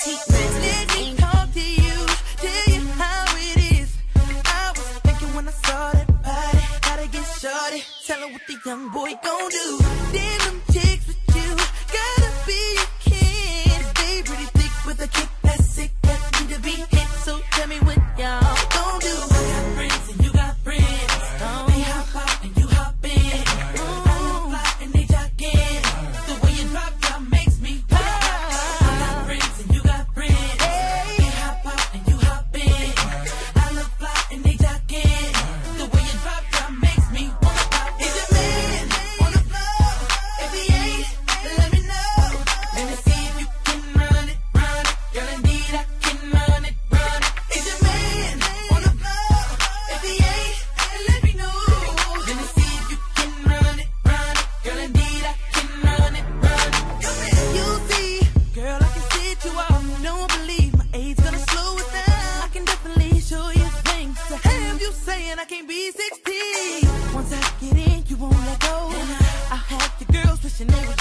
Let me talk to you, tell you how it is. I was thinking when I saw that body, gotta get shorty. Tell her what the young boy gon' do. Then them chicks with you, gotta be a kid. Stay pretty thick with a kick that's sick, that need to be hit. So tell me what y'all gon' do. I got friends and you got friends. They hop out and you hop in. I love fly and they jock in. The way you drop down makes me pop. I got friends and you got friends. They hop out and you hop in. I love fly and they jock in. The way you drop down makes me wanna pop. Is your man on the floor? If he ain't, let me know. Let me see if you can run it, run it. Girl, indeed I can run it, run it. Is your man on the floor? If he ain't, let me know. Let me see if you can run it, run it. Girl, indeed I can run it, run it. You see, girl, I can sit you off. Don't believe my age gonna slow it down. I can definitely show you things to have you saying I can't be 16. Once I get in, you won't let go. I had the girls wishing they would